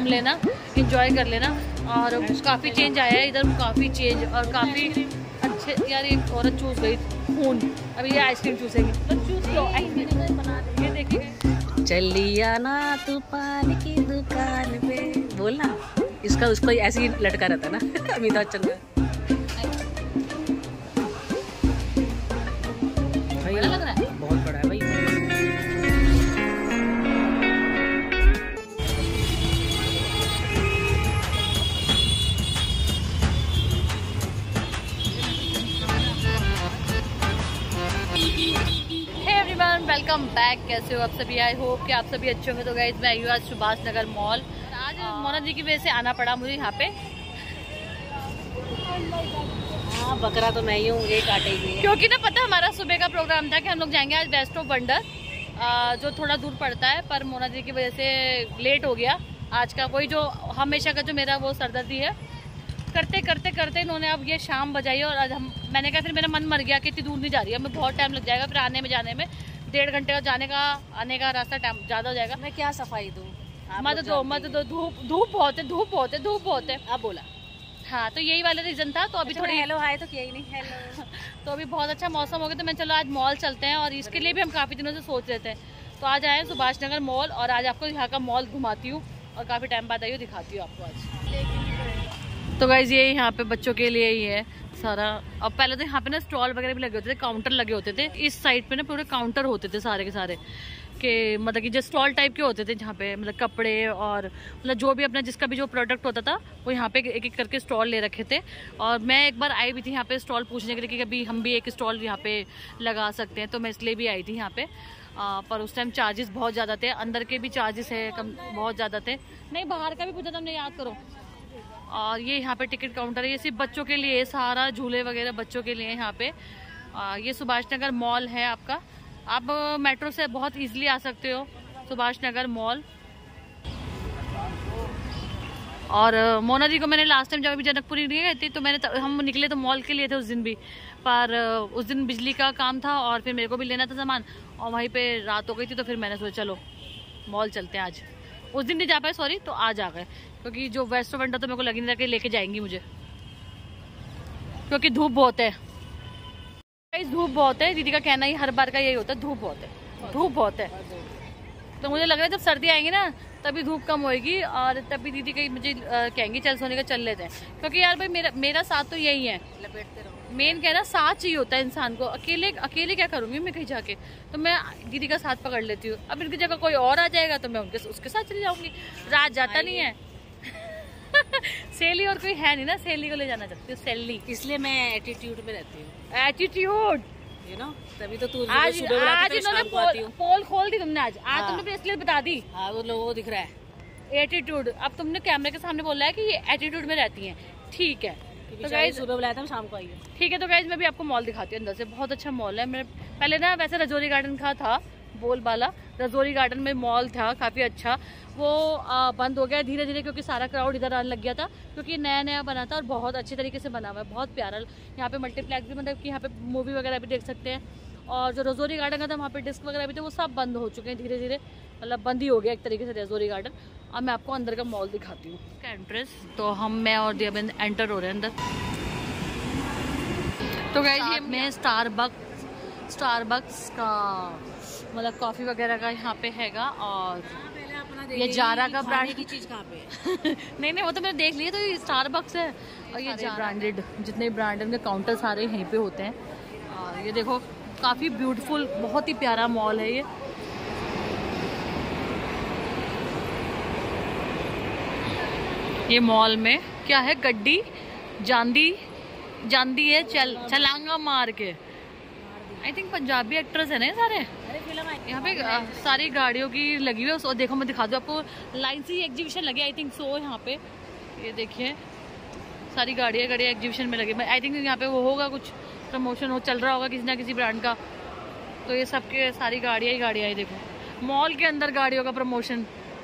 लेना, इंजॉय कर लेना। और काफ़ी चेंज आया है इधर, काफ़ी चेंज और काफ़ी अच्छे। यार एक औरत चूस गई खून, अभी ये आइसक्रीम चूसेंगे तो चूस लो। ये देखिए, चलिया ना तूफान की दुकान पे, बोलना इसका उसको ऐसे ही लटका रहता ना अमिताभ बच्चन का। बड़ा लग रहा है, बहुत बड़ा है भाई। Welcome back. कैसे हो आप सभी? आई होप कि आप सभी अच्छे होंगे। तो गाइस मैं आई हूँ आज सुभाष नगर मॉल। आज मोना जी की वजह से आना पड़ा मुझे यहाँ पे। हाँ, बकरा तो मैं ही हूँ, एक आटे ही है। क्योंकि ना पता हमारा सुबह का प्रोग्राम था कि हम लोग जाएंगे आज वेस्ट ऑफ वंडर, जो थोड़ा दूर पड़ता है, पर मोना जी की वजह से लेट हो गया आज का। वही जो हमेशा का जो मेरा वो सरदर्दी है, करते करते करते इन्होंने अब ये शाम बजाई। और आज मैंने कहा, फिर मेरा मन मर गया कि इतनी दूर नहीं जा रही है, हमें बहुत टाइम लग जाएगा, फिर आने में जाने में 1.5 घंटे का जाने का आने का रास्ता टाइम ज़्यादा हो जाएगा। मैं क्या सफाई दूँ? मत दो, धूप बहुत है, धूप बहुत है, धूप बहुत है। आप बोला। हाँ, तो यही वाला रीज़न था। तो अभी अच्छा, थोड़ी हेलो हाय तो किया ही नहीं। हेलो तो अभी बहुत अच्छा मौसम हो गया, तो मैं चलो आज मॉल चलते हैं। और इसके लिए भी हम काफ़ी दिनों से सोच रहे थे, तो आज आए सुभाष नगर मॉल। और आज आपको यहाँ का मॉल घुमाती हूँ और काफ़ी टाइम बाद आई हूँ, दिखाती हूँ आपको आज। तो गाइज ये यहाँ पे बच्चों के लिए ही है सारा। अब पहले तो यहाँ पे ना स्टॉल वगैरह भी लगे होते थे, काउंटर लगे होते थे। इस साइड पे ना पूरे काउंटर होते थे सारे के सारे, के मतलब कि जो स्टॉल टाइप के होते थे, जहाँ पे मतलब कपड़े और मतलब जो भी अपना जिसका भी जो प्रोडक्ट होता था वो यहाँ पे एक एक करके स्टॉल ले रखे थे। और मैं एक बार आई भी थी यहाँ पे स्टॉल पूछने के लिए कि कभी हम भी एक स्टॉल यहाँ पे लगा सकते हैं, तो मैं इसलिए भी आई थी यहाँ पे। पर उस टाइम चार्जेस बहुत ज़्यादा थे, अंदर के भी चार्जेस है कम, बहुत ज़्यादा थे। नहीं, बाहर का भी पूछा था हमने, याद करो। और ये यहाँ पे टिकट काउंटर है, ये सिर्फ बच्चों के लिए, सारा झूले वगैरह बच्चों के लिए यहाँ पे। ये सुभाष नगर मॉल है आपका। आप मेट्रो से बहुत इजीली आ सकते हो सुभाष नगर मॉल। और मोना जी को मैंने लास्ट टाइम जब अभी जनकपुरी नहीं गई थी, तो हम निकले तो मॉल के लिए थे उस दिन भी, पर उस दिन बिजली का काम था और फिर मेरे को भी लेना था सामान, और वहीं पे रात हो गई थी। तो फिर मैंने सोचा चलो मॉल चलते हैं आज। उस दिन नहीं जा पाए, सॉरी, तो आज आ गए, क्योंकि जो वेस्ट ऑफ वंडर तो मेरे को लगी नहीं रहा कि लेके जाएंगी मुझे, क्योंकि धूप बहुत है। धूप बहुत है, दीदी का कहना ही हर बार का यही होता है, धूप बहुत है, धूप बहुत है। तो मुझे लग रहा है जब सर्दी आएंगी ना तभी धूप कम होएगी, और तभी दीदी कहीं मुझे कहेंगी चल सोने का चल लेते हैं। क्योंकि यार भाई मेरा साथ तो यही है, लपेटते रहो। मेन कहना साथ चाहिए होता है इंसान को। अकेले क्या करूंगी मैं कहीं जाके, तो मैं दीदी का साथ पकड़ लेती हूँ। अब इनकी जगह कोई और आ जाएगा तो मैं उसके साथ चली जाऊंगी, रात जाता नहीं है। सहेली और कोई है नहीं ना, सहेली को ले जाना चाहती हूँ, सहेली। इसलिए मैं एटीट्यूड में रहती हूँ। एटीट्यूड, यू नो, तभी तो तू आज इन्होंने पोल खोल दी तुमने। आज हाँ। तुमने ब्रेसलेट बता दी। हाँ, वो लोगों को दिख रहा है एटीट्यूड। अब तुमने कैमरे के सामने बोला है कि ये एटीट्यूड में रहती हैं, ठीक है। तो गाइस सुबह बुलाया था, शाम को आई है। ठीक है, तो गाइस मैं भी आपको मॉल दिखाती हूँ अंदर से। बहुत अच्छा मॉल है। मैं पहले ना वैसे रजौरी गार्डन का था, बोलबाला रजौरी गार्डन में मॉल था काफ़ी अच्छा, वो बंद हो गया धीरे धीरे, क्योंकि सारा क्राउड इधर आने लग गया था, क्योंकि नया नया बना था और बहुत अच्छे तरीके से बना हुआ है, बहुत प्यारा। यहाँ पे मल्टीप्लेक्स भी, मतलब कि यहाँ पे मूवी वगैरह भी देख सकते हैं। और जो रजौरी गार्डन का था वहाँ पे डिस्क वगैरह भी थे, वो सब बंद हो चुके हैं धीरे धीरे, मतलब बंद ही हो गया एक तरीके से रजौरी गार्डन। अब मैं आपको अंदर का मॉल दिखाती हूँ का एंट्रेंस। तो मैं और दियाबेन एंटर हो रहे हैं अंदर। तो गाइस ये में स्टारबक्स का मतलब कॉफ़ी वगैरह का यहाँ पे हैगा। और ये जारा का ब्रांड की चीज़ कहाँ पे है? नहीं वो तो मैंने देख लिया, तो ये स्टारबक्स है। और ये ब्रांडेड जितने ब्रांड उनके काउंटर सारे यहीं पे होते हैं। और ये देखो काफ़ी ब्यूटीफुल, बहुत ही प्यारा मॉल है ये। ये मॉल में क्या है, गड्डी जानदी है छलांगा मार के। आई थिंक पंजाबी एक्ट्रेस है ना सारे। यहाँ पे सारी गाड़ियों की लगी हुई है। और देखो मैं दिखा दूँ आपको, लाइन से एग्जीबिशन लगी आई थिंक सो यहाँ पे। ये देखिए सारी गाड़ियाँ एग्जीबिशन में लगी। आई थिंक यहाँ पे वो होगा, कुछ प्रमोशन हो चल रहा होगा किसी ना किसी ब्रांड का। तो ये सबके सारी गाड़ियाँ ही देखो, मॉल के अंदर गाड़ियों का प्रमोशन।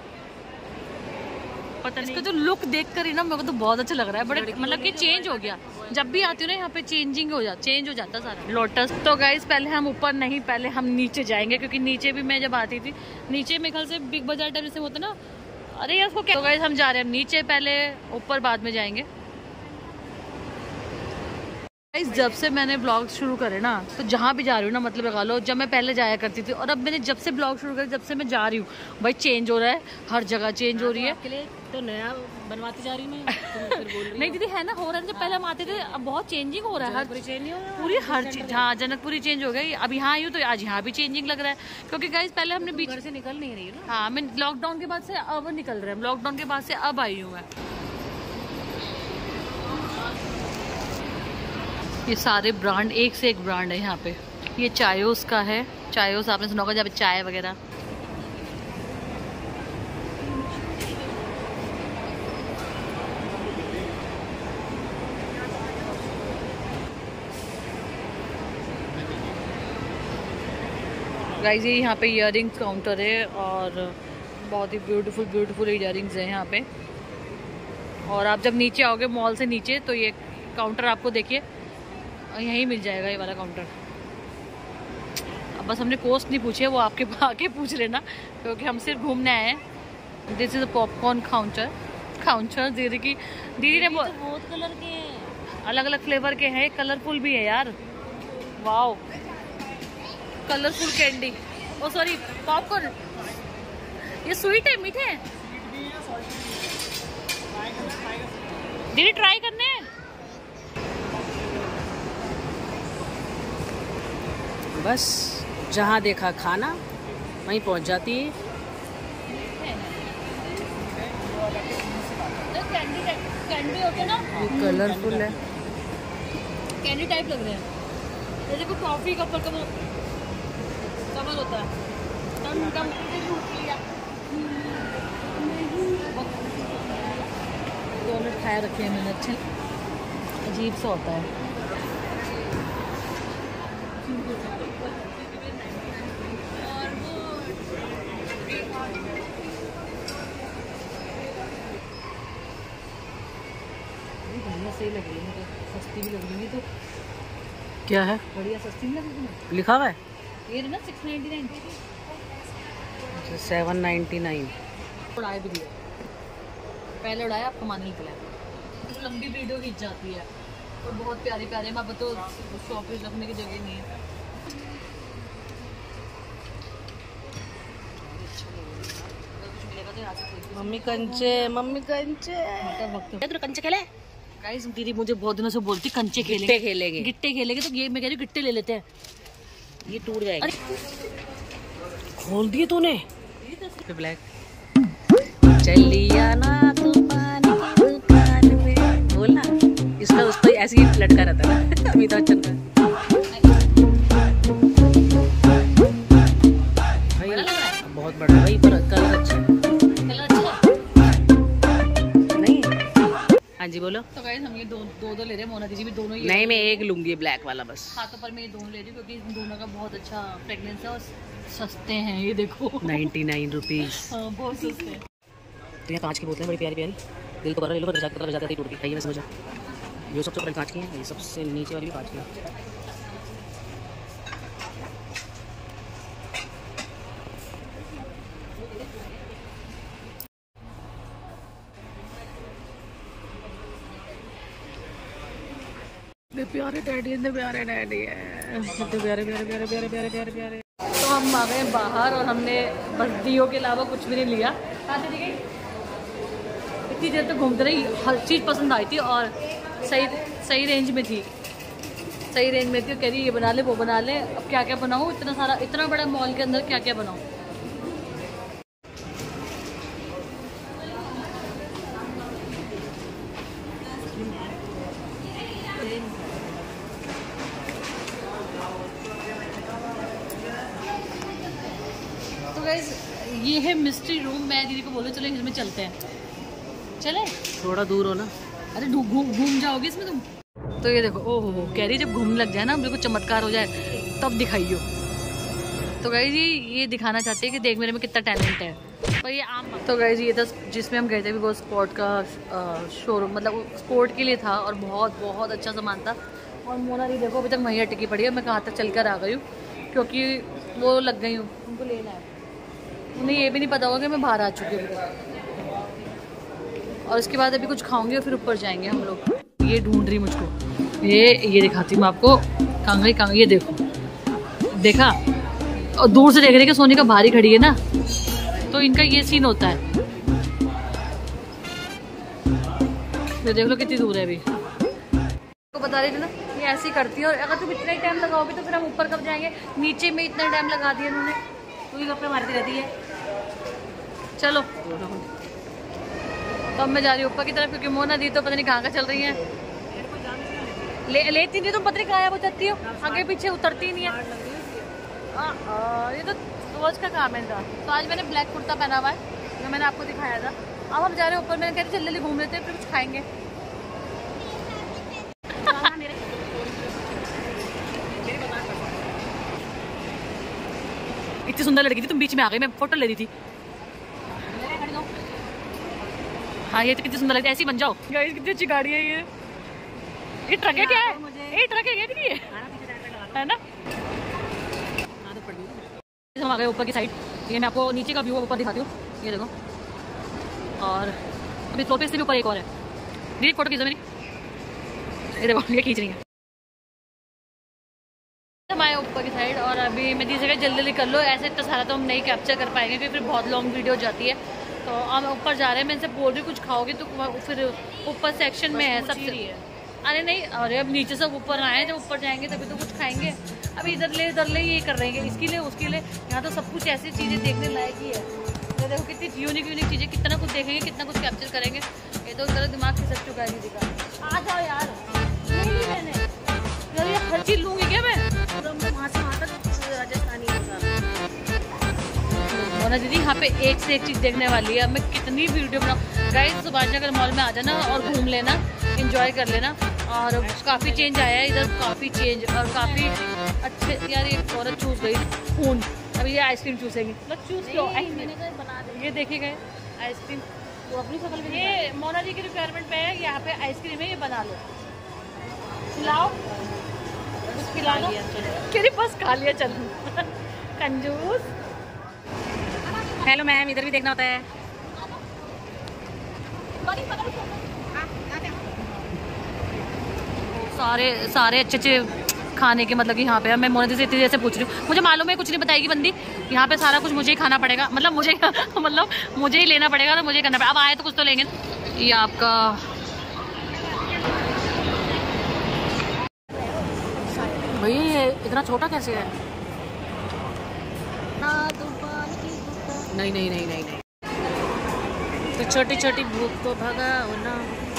पता नहीं, इसका जो लुक देख कर ही ना मेरे को तो बहुत अच्छा लग रहा है, बट मतलब कि चेंज हो गया। जब भी आती हूँ ना यहाँ पे चेंज हो जाता सारा। लोटस। तो गाइस पहले हम ऊपर नहीं, पहले हम नीचे जाएंगे, क्योंकि नीचे भी मैं जब आती थी, नीचे मेरे ख्याल से बिग बाजार टाइप जैसे होता ना, अरे यार उसको क्या। तो गाइस हम जा रहे हैं नीचे, पहले ऊपर बाद में जाएंगे। जब से मैंने ब्लॉग शुरू करे ना, तो जहाँ भी जा रही हूँ ना, मतलब लगा लो, जब मैं पहले जाया करती थी और अब मैंने जब से ब्लॉग शुरू करे, जब से मैं जा रही हूँ भाई, चेंज हो रहा है, हर जगह चेंज हो रही है। के लिए तो नया बनवाती जा रही हूँ मैं, फिर बोल रही नहीं दीदी है ना, हो रहा है। जब पहले हम आते थे, अब बहुत चेंजिंग हो रहा है, हर पूरी हर चीज। हाँ जनकपुरी चेंज हो गई, अब यहाँ आई हूँ तो आज यहाँ भी चेंजिंग लग रहा है, क्योंकि गाइस पहले हमने बीच से निकल नहीं रही है ना। हाँ, मैं लॉकडाउन के बाद से अब निकल रहे हैं, लॉकडाउन के बाद से अब आई हूँ मैं। ये सारे ब्रांड, एक से एक ब्रांड है यहाँ पे। ये चायोस का है, चायोस आपने सुना होगा, जहाँ पे चाय वगैरह। गाइस ये यहाँ पे इयररिंग्स काउंटर है और बहुत ही ब्यूटीफुल इयररिंग्स है यहाँ पे। और आप जब नीचे आओगे मॉल से नीचे, तो ये काउंटर आपको देखिए यहीं मिल जाएगा, ये वाला काउंटर। अब बस हमने कॉस्ट नहीं पूछी है, वो आपके आके पूछ लेना, क्योंकि हम सिर्फ घूमने आए हैं। This is a popcorn counter दीदी ने बहुत कलर के हैं, अलग अलग फ्लेवर के हैं, कलरफुल भी है यार। Wow, colourful candy, oh sorry popcorn. ये स्वीट है, मीठे हैं दीदी, ट्राई करने हैं। बस जहाँ देखा खाना वहीं पहुँच जाती है। कैंडी होते ना, कलरफुल है, कैंडी टाइप लग रहे हैं, जैसे कोई टॉफी का ऊपर कवर होता है। डोनट खाए रखे हैं मैंने, अच्छे अजीब सा होता है। सही लग रही है मुझे, सस्ती भी लग रही है। तो क्या है, बढ़िया सस्ती नहीं लग रही लिखा हुआ है ये ना 699। 799। उड़ाए भी दिया, पहले उड़ाया, आपको माने निकला। लंबी वीडियो खींच जाती है और बहुत प्यारी प्यारे, मैं तो शॉपिंग रखने की जगह नहीं है। मम्मी कंचे, मम्मी कंचे, मतलब कंचे खेले। गाइस दीदी मुझे बहुत दिनों से बोलती कंचे खेलेंगे, गिट्टे खेलेंगे, तो ये मैं कह रही हूँ गिट्टे ले लेते हैं, ये टूट जाएगा। खोल दिए तूने ब्लैक। चलिया ना तू पानी की दुकान पे, बोलना इसका उसको ऐसे ही लटका रहता है ना अमिताभ बच्चन का। बहुत बड़ा भाई, पर कलर अच्छा है। हाँ जी बोलो। तो गाइस हम ये दो ले रहे हैं, मोना दीदी भी दोनों ही। नहीं मैं एक लूंगी ब्लैक वाला बस। हाथों पर मैं ये दोनों ले रही हूँ, क्योंकि इन दोनों का बहुत अच्छा फ्रेगनेंस है और सस्ते हैं। ये देखो 99 रुपीज़। हाँ बहुत सस्ते हैं। तो यहाँ कांच की बोतलें बड़ी प्यारी प्यारी, दिल को कर ले लो, पर जाते ही टूट गई। मैं समझा, ये सबसे ऊपर कांच की है, ये सबसे नीचे वाली भी कांच की है। प्यारे डैडी है, प्यारे डैडी है, प्यारे प्यारे प्यारे प्यारे प्यारे प्यारे प्यारे। तो हम आ गए बाहर और हमने बस दियो के अलावा कुछ भी नहीं लिया। इतनी देर तक घूमते रही, हर चीज़ पसंद आई थी और सही रेंज में थी, कह रही ये बना ले वो बना ले। अब क्या क्या बनाऊँ, इतना बड़ा मॉल के अंदर क्या क्या बनाऊँ। ये है मिस्ट्री रूम। मैं दीदी को बोलो चलो इसमें चलते हैं, चले थोड़ा दूर हो ना। अरे घूम जाओगे इसमें तुम। तो ये देखो, ओहो कह रही जब घूमने लग जाए ना, बिल्कुल चमत्कार हो जाए तब दिखाइयो। तो गाइस ये दिखाना चाहते हैं कि देख मेरे में कितना टैलेंट है, पर ये आम। तो गाइस ये था जिसमें हम गए थे, वो स्पोर्ट का शोरूम, मतलब स्पोर्ट के लिए था और बहुत अच्छा सामान था। और मोना दी देखो अभी तक वहीं टिकी पड़ी है। मैं कहाँ तक चल कर आ गई हूँ, क्योंकि वो लग गई हूँ, उनको लेना है। उन्हें ये भी नहीं पता होगा कि मैं बाहर आ चुकी हूँ। और उसके बाद अभी कुछ खाऊंगी और फिर ऊपर जाएंगे हम लोग। ये ढूंढ रही मुझको, ये दिखाती हूँ मैं आपको। कांगड़ी कांगड़ी, ये देखो, देखा? और दूर से देख रहे कि सोनिका भारी खड़ी है ना, तो इनका ये सीन होता है। ये देख लो कितनी दूर है अभी। तो बता रही थी ना, ये ऐसे ही करती है। और अगर तुम इतना ही टाइम लगाओगे तो फिर हम ऊपर कब जाएंगे? नीचे में इतना टाइम लगा दिया इन्होंने, तो ये गप्पे मारती रहती है। चलो तो अब मैं जा रही हूँ ऊपर की तरफ, क्योंकि मोना दी तो पता नहीं कहाँ का चल रही है। लेती नहीं, तुम पता नहीं गायब हो जाती हो, आगे पीछे उतरती नहीं है। ये तो रोज का काम है इनका। तो आज मैंने ब्लैक कुर्ता पहना हुआ है, जो मैंने आपको दिखाया था। अब हम जा रहे हैं ऊपर। मैंने कहती जल्दी घूम लेते हैं, फिर कुछ खाएंगे। इतनी सुंदर लड़की थी, तुम बीच में आ गई, मैं फोटो ले रही थी। हाँ ये तो कितनी सुंदर लगती है, ऐसी बन जाओ। गाइस कितनी अच्छी गाड़ी है ये ट्रक है क्या है? ये ट्रक है क्या? नहीं है ना? हम आ गए ऊपर की साइड। ये मैं आपको नीचे का व्यू ऊपर दिखाती हूँ, ये देखो। और अभी फ्लोर से भी ऊपर एक और है। दीदी फोटो खींचो मेरी, ये देखो ये खींच रही है। हमारे ऊपर की साइड। और अभी मैं दी जगह जल्दी कर लो, ऐसे इतना सारा तो हम नहीं कैप्चर कर पाएंगे, क्योंकि फिर बहुत लॉन्ग वीडियो जाती है। तो हम ऊपर जा रहे हैं। मैं इनसे बोल रही हूँ कुछ खाओगे तो फिर ऊपर सेक्शन में है सबसे। अरे नहीं, अरे अब नीचे से ऊपर आए, जब ऊपर जाएंगे तभी तो कुछ खाएंगे। अभी इधर ले ये कर रहे हैं, इसके लिए उसके लिए। यहाँ तो सब कुछ ऐसी चीज़ें देखने लायक ही है। ये देखो कितनी यूनिक चीज़ें, कितना कुछ देखेंगे, कितना कुछ कैप्चर करेंगे। ये तो जरा दिमाग खिसक चुका है दीदी का। आ जाओ यार, मैंने ये हर चीज़ लूँगी क्या मैं? वहाँ से वहाँ तक राजस्थानी मोना दीदी यहाँ पे एक से एक चीज़ देखने वाली है। अब मैं कितनी वीडियो बनाऊँ। गाइस सुभाष नगर मॉल में आ जाना और घूम लेना, एंजॉय कर लेना। और काफ़ी चेंज आया है इधर, काफ़ी चेंज और काफ़ी अच्छे। यार ये औरत चूस गई खून, अभी ये आइसक्रीम चूसेगी। मतलब चूस लो, ये देखे गए आइसक्रीम। वो अपनी शकल में, ये मोना जी की रिक्वायरमेंट पे है, यहाँ पे आइसक्रीम है, ये बना लो, खिलाओ, खिला लो। तेरे पास खा लिया, चल कंजूस। हेलो मैम, इधर भी देखना होता है। सारे अच्छे खाने के, मतलब कि यहाँ पे मैं मोना जी से इतनी देर से पूछ रही हूँ। मुझे मालूम है कुछ नहीं बताएगी बंदी। यहाँ पे सारा कुछ मुझे ही खाना पड़ेगा, मतलब मुझे ही लेना पड़ेगा, तो मुझे करना पड़ेगा। अब आए तो कुछ तो लेंगे। ये आपका भैया ये इतना छोटा कैसे है? नहीं। तो छोटी छोटी भूख को भगाओ ना।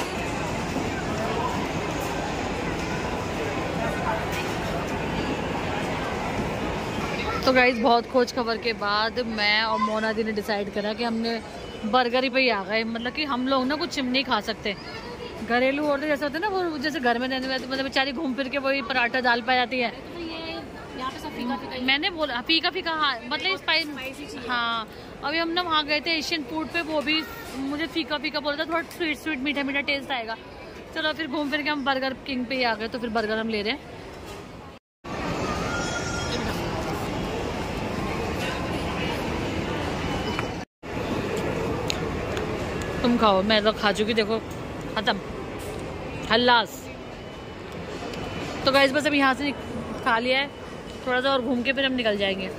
तो गाइस बहुत खोज खबर के बाद मैं और मोना दी ने डिसाइड करा कि हमने बर्गर ही पे ही आ गए। मतलब कि हम लोग ना कुछ नहीं खा सकते। घरेलू औरतें जैसे होते हैं ना, वो जैसे घर में रहने वाले, मतलब बेचारी घूम फिर के वही पराठा दाल पा जाती है। यहाँ पे सब फीका मैंने बोला फीका हाँ, मतलब स्पाइसी। हाँ अभी हम ना वहाँ गए थे एशियन फूड पे, वो भी मुझे फीका बोला था, थोड़ा स्वीट मीठा टेस्ट आएगा। चलो फिर घूम फिर के हम बर्गर किंग पे ही आ गए, तो फिर बर्गर हम ले रहे हैं। तुम खाओ, मैं तो खा चुकी, देखो खत्म हल्लास। तो गाइस बस अब यहाँ से खा लिया है, थोड़ा सा और घूम के फिर हम निकल जाएंगे।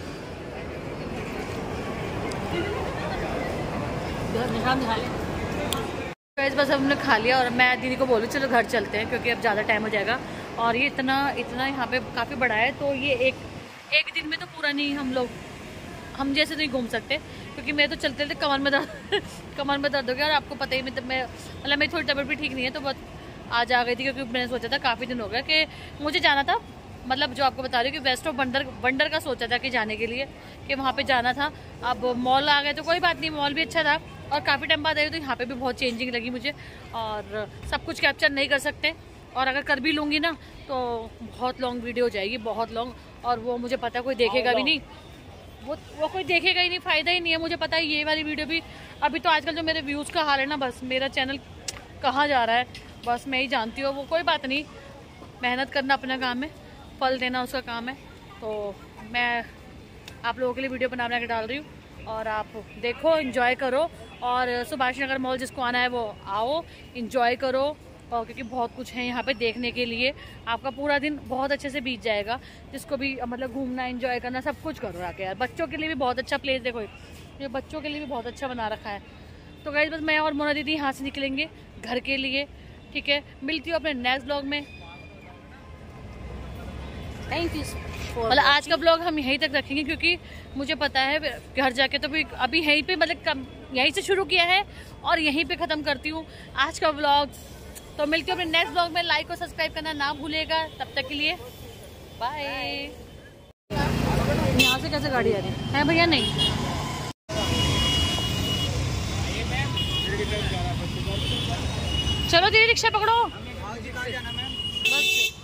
गाइस बस अब हमने खा लिया और मैं दीदी को बोलूँ चलो घर चलते हैं, क्योंकि अब ज़्यादा टाइम हो जाएगा। और ये इतना यहाँ पे काफ़ी बड़ा है, तो ये एक दिन में तो पूरा नहीं हम जैसे नहीं घूम सकते, क्योंकि मैं तो चलते चलते कमर में दर्द हो गया। और आपको पता ही मतलब मेरी थोड़ी तबीयत भी ठीक नहीं है, तो बहुत आज आ गई थी, क्योंकि मैंने सोचा था काफ़ी दिन हो गया कि मुझे जाना था। मतलब जो आपको बता रही हूँ कि वेस्ट ऑफ वंडर का सोचा था कि जाने के लिए, कि वहाँ पे जाना था। अब मॉल आ गए तो कोई बात नहीं, मॉल भी अच्छा था और काफ़ी टाइम बाद आई, तो यहाँ पे भी बहुत चेंजिंग लगी मुझे। और सब कुछ कैप्चर नहीं कर सकते, और अगर कर भी लूँगी ना तो बहुत लॉन्ग वीडियो हो जाएगी, बहुत लॉन्ग। और वो मुझे पता है कोई देखेगा भी नहीं, वो कोई देखेगा ही नहीं, फ़ायदा ही नहीं है। मुझे पता है ये वाली वीडियो भी, अभी तो आजकल जो मेरे व्यूज़ का हाल है ना, बस मेरा चैनल कहाँ जा रहा है बस मैं ही जानती हूँ। वो कोई बात नहीं, मेहनत करना अपना काम है, फल देना उसका काम है। तो मैं आप लोगों के लिए वीडियो बना के डाल रही हूँ। और आप देखो, एंजॉय करो। और सुभाष नगर मॉल जिसको आना है वो आओ, एंजॉय करो। और क्योंकि बहुत कुछ है यहाँ पे देखने के लिए, आपका पूरा दिन बहुत अच्छे से बीत जाएगा। जिसको भी मतलब घूमना, एंजॉय करना, सब कुछ करो आके यार। बच्चों के लिए भी बहुत अच्छा प्लेस, देखो ये बच्चों के लिए भी बहुत अच्छा बना रखा है। तो गाइस बस मैं और मोना दीदी यहाँ से निकलेंगे घर के लिए, ठीक है। मिलती हूँ अपने नेक्स्ट ब्लॉग में। Thank you. मतलब आज का ब्लॉग हम यहीं तक रखेंगे क्योंकि मुझे पता है घर जाके तो भी अभी यहीं पे मतलब यहीं से शुरू किया है और यहीं पे ख़त्म करती हूँ आज का ब्लॉग। तो मिलती हूँ अपने नेक्स्ट ब्लॉग में। लाइक और सब्सक्राइब करना ना भूलिएगा। तब तक के लिए बाय। यहाँ से कैसे गाड़ी आ रही है भैया? नहीं, चलो दीदी रिक्शा पकड़ो बस।